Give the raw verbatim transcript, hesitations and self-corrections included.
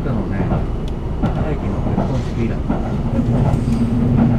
のね、最近の結婚式以来。